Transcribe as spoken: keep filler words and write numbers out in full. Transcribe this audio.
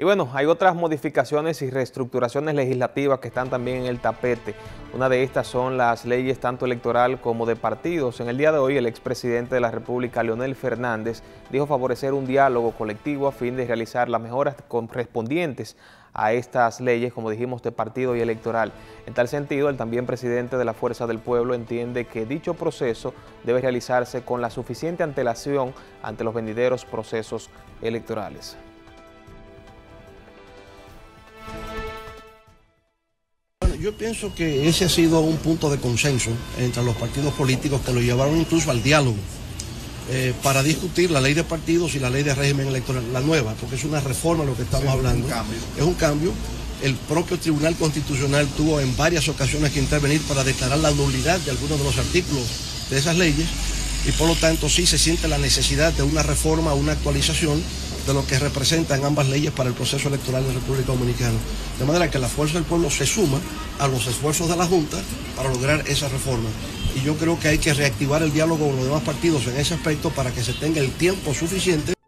Y bueno, hay otras modificaciones y reestructuraciones legislativas que están también en el tapete. Una de estas son las leyes tanto electoral como de partidos. En el día de hoy, el expresidente de la República, Leonel Fernández, dijo favorecer un diálogo colectivo a fin de realizar las mejoras correspondientes a estas leyes, como dijimos, de partido y electoral. En tal sentido, el también presidente de la Fuerza del Pueblo entiende que dicho proceso debe realizarse con la suficiente antelación ante los venideros procesos electorales. Yo pienso que ese ha sido un punto de consenso entre los partidos políticos que lo llevaron incluso al diálogo eh, para discutir la ley de partidos y la ley de régimen electoral, la nueva, porque es una reforma lo que estamos sí, hablando. Un cambio. Es un cambio. El propio Tribunal Constitucional tuvo en varias ocasiones que intervenir para declarar la nulidad de algunos de los artículos de esas leyes y por lo tanto sí se siente la necesidad de una reforma, una actualización de lo que representan ambas leyes para el proceso electoral de la República Dominicana. De manera que la Fuerza del Pueblo se suma a los esfuerzos de la Junta para lograr esa reforma. Y yo creo que hay que reactivar el diálogo con los demás partidos en ese aspecto para que se tenga el tiempo suficiente